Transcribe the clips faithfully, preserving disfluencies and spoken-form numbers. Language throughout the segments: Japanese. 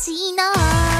しいの。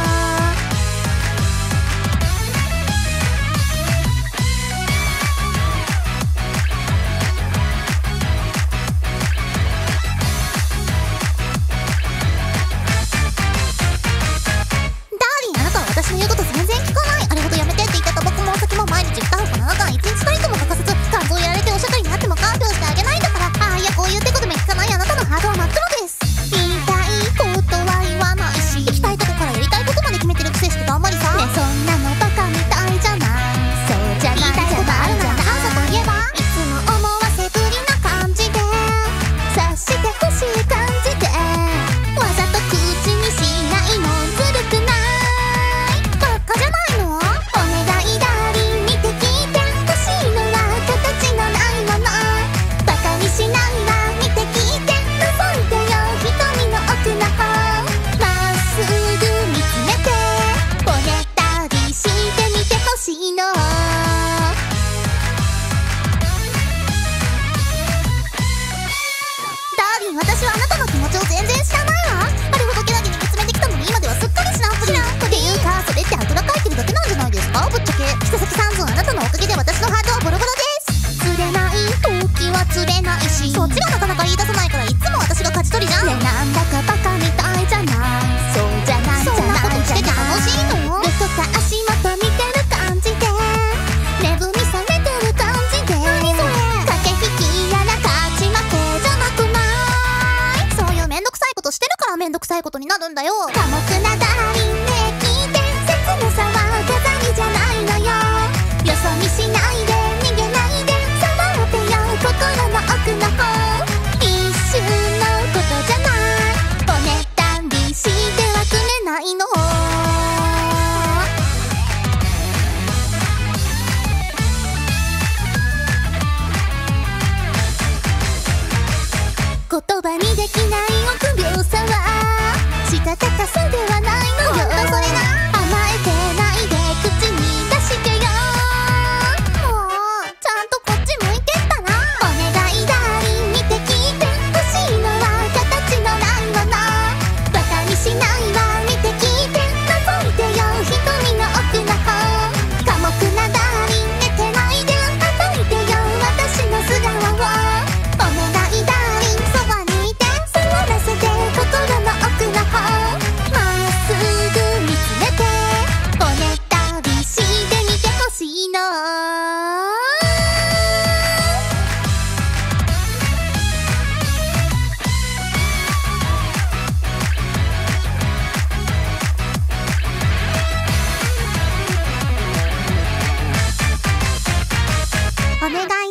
私の言うこと全然聞かない。あれほどやめてって言ったタバコもお酒も毎日二箱ななかんいちにちたりとも欠かさず肝臓やられておしゃかりになっても看病してあげないんだから。ああいやこういうてことも聞かないあなたのハートは真っ黒です。言いたいことは言わないし、行きたいとこからやりたいことまで決めてるくせして頑張りさ。ねそんなのバカみたいじゃない。そうじゃないじゃない。言いたいことあるなら朝といえばいつも思わせぶりな感じで察してほしい感じでわざと口にしないのずるくない。私はあなたの気持ちを全然知らないわ。あれほどけなげに見つめてきたのに今ではすっかり知らんぷりっていうかそれってあぐらかいてるだけなんじゃないですか。ぶっちゃけ北崎さんずんあなたのおかげで私のハートはボロボロです。釣れない時は釣れないしそっちがなかなか言い出さないからいつも私が勝ち取りじゃん。ねなんだかバカみたいじゃない。そうじゃないじゃない。そんなことしてて楽しいの？ルとか足元見てる感じで寝踏みされてる感じで何それ駆け引きやら勝ち負けじゃなくない。そういうめんどくさいことしてるからめんどくさいことになるんだよ。寡黙なダーリンね聞いて切なさは飾りじゃないのよ。よそ見しないで逃げないで触ってよ心の奥の方。一瞬のことじゃないおねだりしてはくれないの。言葉にできない臆病さはしたたかさではないのよ。それが甘えてないで口に出してよ。もうちゃんとこっち向いてったらお願いダーリン見て聞いて欲しいのは形のないもの。バカにしないわ見て聞いて覗いてよ瞳の奥の方。寡黙なダーリン寝てないで叩いてよ私の素顔を。お願いダーリンそばにいて触らせて心の奥の方。まっすぐ見つめておねだりしてみてほしいの。お願い